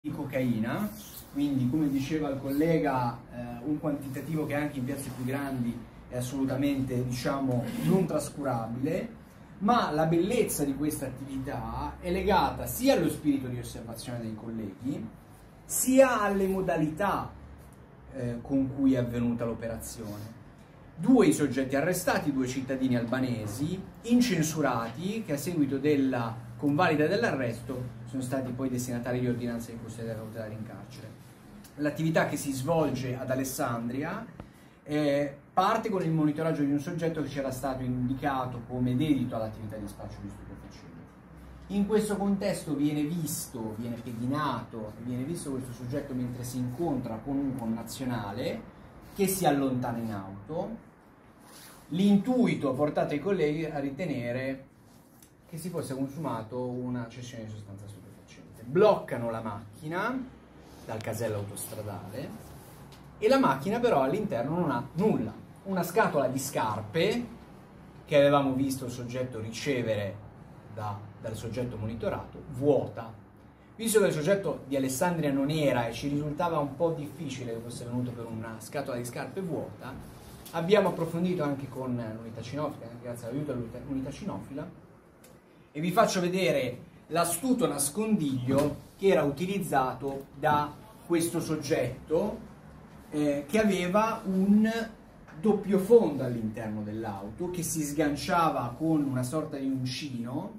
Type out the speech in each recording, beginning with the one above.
di cocaina, quindi come diceva il collega un quantitativo che anche in piazze più grandi è assolutamente, diciamo, non trascurabile, ma la bellezza di questa attività è legata sia allo spirito di osservazione dei colleghi, sia alle modalità con cui è avvenuta l'operazione. Due i soggetti arrestati, due cittadini albanesi, incensurati, che a seguito della convalida dell'arresto sono stati poi destinatari di ordinanza di custodia cautelare in carcere. L'attività che si svolge ad Alessandria parte con il monitoraggio di un soggetto che ci era stato indicato come dedito all'attività di spaccio di stupefacenti. In questo contesto viene pedinato, viene visto questo soggetto mentre si incontra con un connazionale che si allontana in auto. L'intuito ha portato i colleghi a ritenere che si fosse consumato una cessione di sostanza stupefacente. Bloccano la macchina dal casello autostradale e la macchina però all'interno non ha nulla. Una scatola di scarpe che avevamo visto il soggetto ricevere dal soggetto monitorato, vuota. Visto che il soggetto di Alessandria non era e ci risultava un po' difficile che fosse venuto per una scatola di scarpe vuota, abbiamo approfondito anche con l'unità cinofila, grazie all'aiuto dell'unità cinofila, e vi faccio vedere l'astuto nascondiglio che era utilizzato da questo soggetto che aveva un doppio fondo all'interno dell'auto che si sganciava con una sorta di uncino,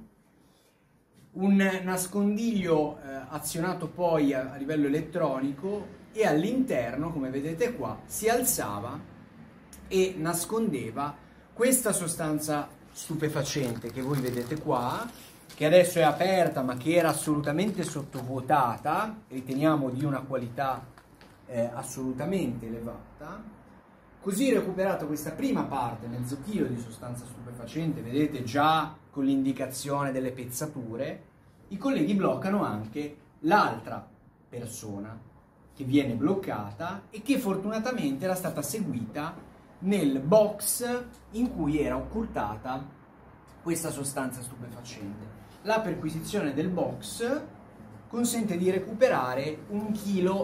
un nascondiglio azionato poi a livello elettronico, e all'interno, come vedete qua, si alzava e nascondeva questa sostanza stupefacente che voi vedete qua, che adesso è aperta ma che era assolutamente sottovuotata, riteniamo di una qualità assolutamente elevata. Così recuperata questa prima parte, mezzo chilo di sostanza stupefacente, vedete già con l'indicazione delle pezzature, i colleghi bloccano anche l'altra persona che viene bloccata e che fortunatamente era stata seguita nel box in cui era occultata questa sostanza stupefacente. La perquisizione del box consente di recuperare 1,3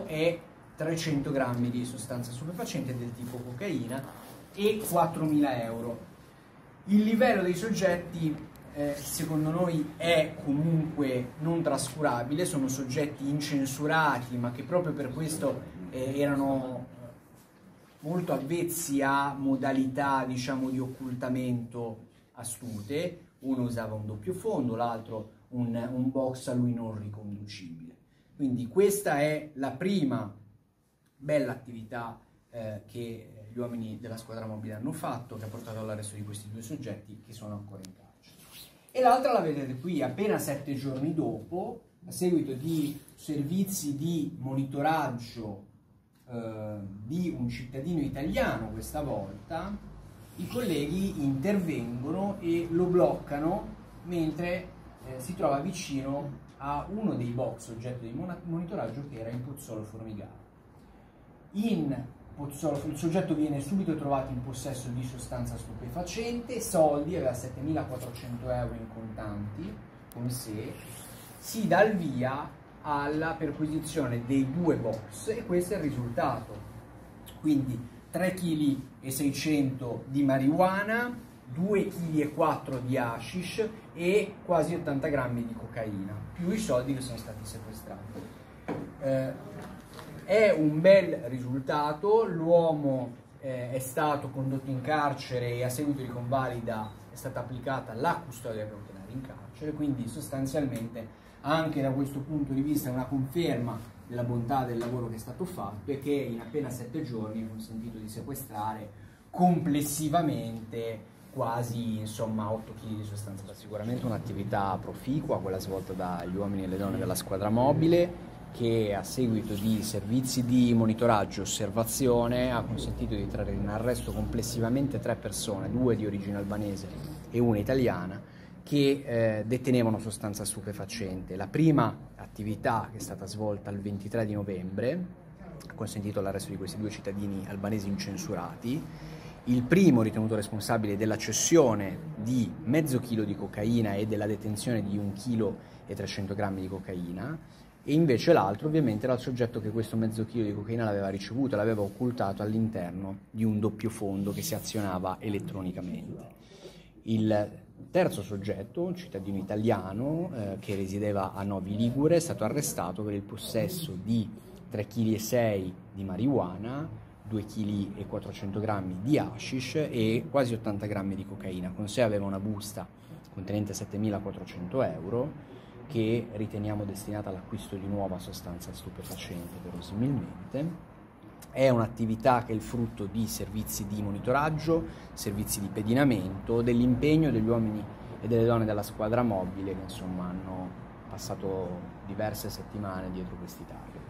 kg di sostanza stupefacente del tipo cocaina e 4.000 euro. Il livello dei soggetti secondo noi è comunque non trascurabile, sono soggetti incensurati ma che proprio per questo erano molto avvezzi a modalità, diciamo, di occultamento astute. Uno usava un doppio fondo, l'altro un box a lui non riconducibile. Quindi questa è la prima bella attività che gli uomini della squadra mobile hanno fatto, che ha portato all'arresto di questi due soggetti che sono ancora in carcere. E l'altra la vedete qui, appena 7 giorni dopo, a seguito di servizi di monitoraggio di un cittadino italiano questa volta, i colleghi intervengono e lo bloccano mentre si trova vicino a uno dei box oggetto di monitoraggio che era in Pozzolo Formigaro. In Pozzolo il soggetto viene subito trovato in possesso di sostanza stupefacente, soldi, aveva 7.400 euro in contanti con sé, si dà il via alla perquisizione dei due box e questo è il risultato. Quindi 3,6 kg di marijuana, 2,4 kg di hashish e quasi 80 grammi di cocaina, più i soldi che sono stati sequestrati. È un bel risultato, l'uomo è stato condotto in carcere e a seguito di convalida è stata applicata la custodia cautelare in carcere, quindi sostanzialmente anche da questo punto di vista è una conferma della bontà del lavoro che è stato fatto e che in appena 7 giorni ha consentito di sequestrare complessivamente quasi 8 kg di sostanza. Sicuramente un'attività proficua quella svolta dagli uomini e le donne della squadra mobile, che a seguito di servizi di monitoraggio e osservazione ha consentito di trarre in arresto complessivamente 3 persone, 2 di origine albanese e una italiana, che detenevano sostanza stupefacente. La prima attività, che è stata svolta il 23 di novembre, ha consentito l'arresto di questi 2 cittadini albanesi incensurati. Il primo ritenuto responsabile della cessione di mezzo chilo di cocaina e della detenzione di 1,3 kg di cocaina, e invece l'altro ovviamente era il soggetto che questo mezzo chilo di cocaina l'aveva ricevuto, l'aveva occultato all'interno di un doppio fondo che si azionava elettronicamente. Il terzo soggetto, un cittadino italiano che risiedeva a Novi Ligure, è stato arrestato per il possesso di 3,6 kg di marijuana, 2,4 kg di hashish e quasi 80 grammi di cocaina. Con sé aveva una busta contenente 7.400 euro che riteniamo destinata all'acquisto di nuova sostanza stupefacente, verosimilmente. È un'attività che è il frutto di servizi di monitoraggio, servizi di pedinamento, dell'impegno degli uomini e delle donne della squadra mobile che insomma hanno passato diverse settimane dietro questi target.